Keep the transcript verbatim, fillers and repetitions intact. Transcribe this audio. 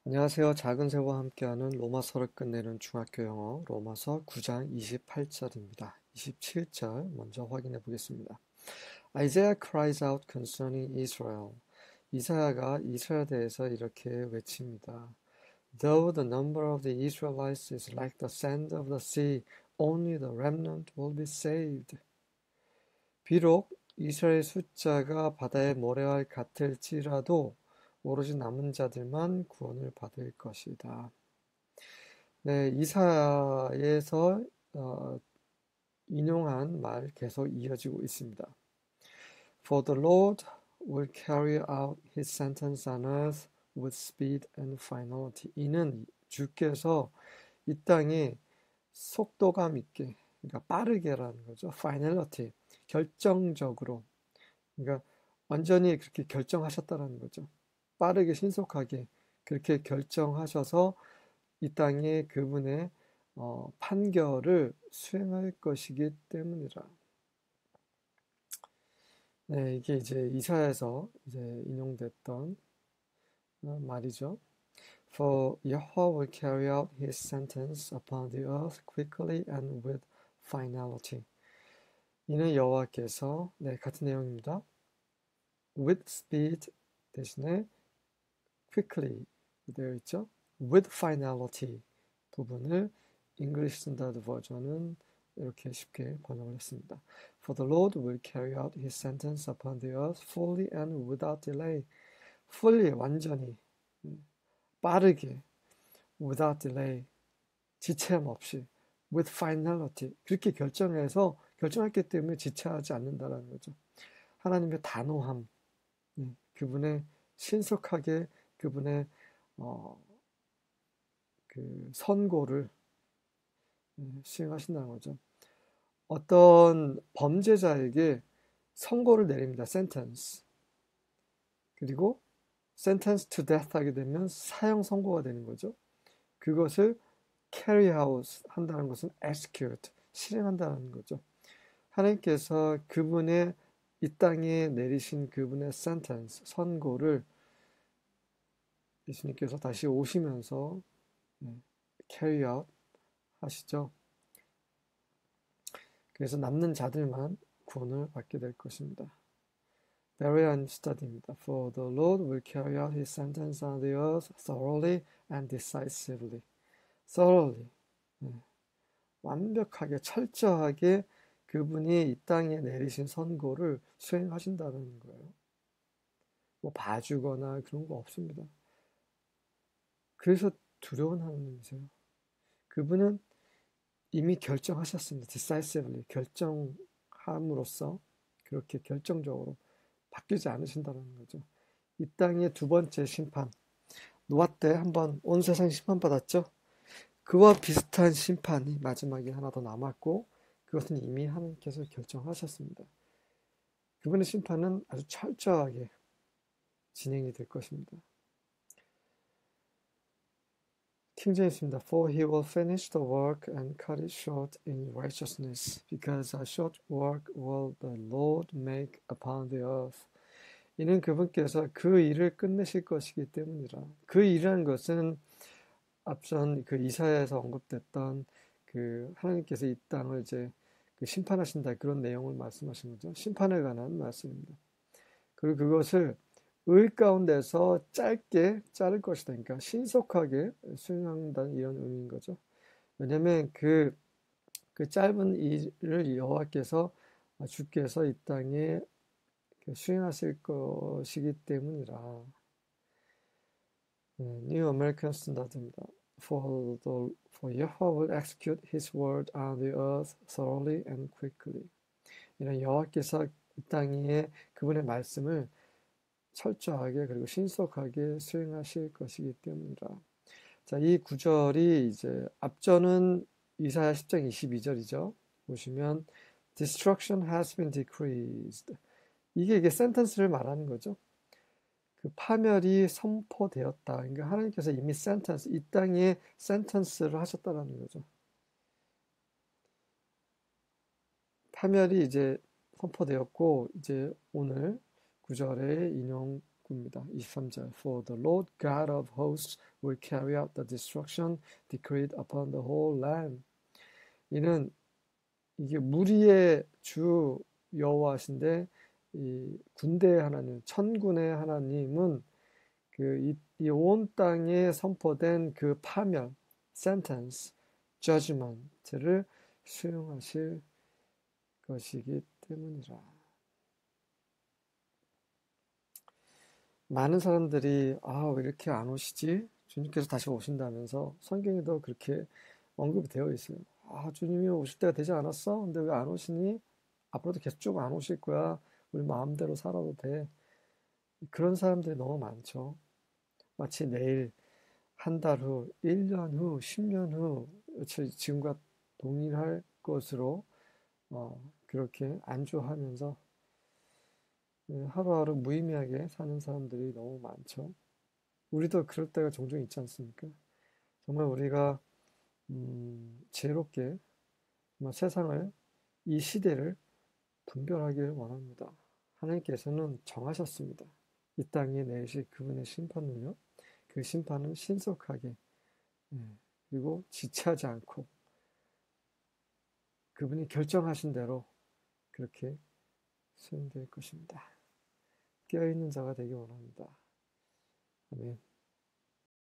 안녕하세요. 작은 새와 함께하는 로마서를 끝내는 중학교 영어 로마서 구 장 이십팔 절입니다. 이십칠 절 먼저 확인해 보겠습니다. Isaiah cries out concerning Israel. 이사야가 이스라엘에 대해서 이렇게 외칩니다. Though the number of the Israelites is like the sand of the sea, only the remnant will be saved. 비록 이스라엘 숫자가 바다의 모래와 같을지라도 오로지 남은 자들만 구원을 받을 것이다. 네, 이사야에서 어, 인용한 말 계속 이어지고 있습니다. For the Lord will carry out his sentence on earth with speed and finality. 이는 주께서 이 땅에 속도감 있게, 그러니까 빠르게라는 거죠. finality, 결정적으로. 그러니까 완전히 그렇게 결정하셨다라는 거죠. 빠르게 신속하게 그렇게 결정하셔서 이 땅에 그분의 어, 판결을 수행할 것이기 때문이라. 네, 이게 이제 이사야에서 이제 인용됐던 어, 말이죠. For Yahweh will carry out his sentence upon the earth quickly and with finality. 이는 여호와께서 네, 같은 내용입니다. With speed 대신에 quickly 되어 있죠. With finality 부분을 English 스탠다드 버전은 이렇게 쉽게 번역을 했습니다. For the Lord will carry out his sentence upon the earth fully and without delay. fully 완전히 빠르게 without delay 지체함 없이 with finality 그렇게 결정해서 결정했기 때문에 지체하지 않는다라는 거죠. 하나님의 단호함 그분의 신속하게 그분의 어, 그 선고를 시행하신다는 거죠. 어떤 범죄자에게 선고를 내립니다. sentence. 그리고 sentence to death 하게 되면 사형 선고가 되는 거죠. 그것을 carry out 한다는 것은 execute, 실행한다는 거죠. 하나님께서 그분의 이 땅에 내리신 그분의 sentence, 선고를 예수님께서 다시 오시면서 carry out 하시죠. 그래서 남는 자들만 구원을 받게 될 것입니다. 베레안 스터디입니다. For the Lord will carry out his sentence on the earth thoroughly and decisively. thoroughly. 네. 완벽하게, 철저하게 그분이 이 땅에 내리신 선고를 수행하신다는 거예요. 뭐 봐주거나 그런 거 없습니다. 그래서 두려운 하나님이세요. 그분은 이미 결정하셨습니다. decisively. 결정함으로써 그렇게 결정적으로 바뀌지 않으신다는 거죠. 이 땅의 두 번째 심판. 노아 때 한번 온 세상이 심판받았죠. 그와 비슷한 심판이 마지막에 하나 더 남았고 그것은 이미 하나님께서 결정하셨습니다. 그분의 심판은 아주 철저하게 진행이 될 것입니다. 킹제임스입니다. For he will finish the work and cut it short in righteousness, because a short work will the Lord make upon the earth. 이는 그분께서 그 일을 끝내실 것이기 때문이라. 그 일이라는 것은 앞선 그 이사야에서 언급됐던 그 하나님께서 이 땅을 이제 그 심판하신다 그런 내용을 말씀하신 거죠. 심판에 관한 말씀입니다. 그리고 그것을 의 가운데서 짧게 자를 것이다. 그러니까 신속하게 수행한다는 이런 의미인 거죠. 왜냐하면 그, 그 짧은 일을 여호와께서 주께서 이 땅에 수행하실 것이기 때문이라. 네, New American Standard입니다. For the for Yahweh will execute His word on the earth thoroughly and quickly. 이런 여호와께서 이 땅에 그분의 말씀을 철저하게 그리고 신속하게 수행하실 것이기 때문이라. 자, 이 구절이 이제 앞전은 이사야 십 장 이십이 절이죠. 보시면 destruction has been decreased. 이게 이게 센텐스를 말하는 거죠. 그 파멸이 선포되었다. 그러니까 하나님께서 이미 센텐스, 이 땅에 센텐스를 하셨다라는 거죠. 파멸이 이제 선포되었고 이제 오늘 구절에 인용 구입니다. 이십삼 절 For the Lord God of hosts will carry out the destruction decreed upon the whole land. 이는 이게 무리의 주 여호와신데 이 군대의 하나님, 천군의 하나님은 그 이 온 땅에 선포된 그 파멸, sentence, judgment를 수용하실 것이기 때문이라. 많은 사람들이 아, 왜 이렇게 안 오시지? 주님께서 다시 오신다면서 성경에도 그렇게 언급이 되어 있어요. 아, 주님이 오실 때가 되지 않았어? 근데 왜 안 오시니? 앞으로도 계속 쭉 안 오실 거야. 우리 마음대로 살아도 돼. 그런 사람들이 너무 많죠. 마치 내일, 한 달 후, 일 년 후, 십 년 후, 지금과 동일할 것으로 어, 그렇게 안주하면서 하루하루 무의미하게 사는 사람들이 너무 많죠. 우리도 그럴 때가 종종 있지 않습니까? 정말 우리가 음, 지혜롭게 정말 세상을, 이 시대를 분별하기를 원합니다. 하나님께서는 정하셨습니다. 이 땅에 내실 그분의 심판을요. 그 심판은 신속하게, 예, 그리고 지체하지 않고 그분이 결정하신 대로 그렇게 수행될 것입니다. 깨어있는 자가 되기 원합니다. 아멘.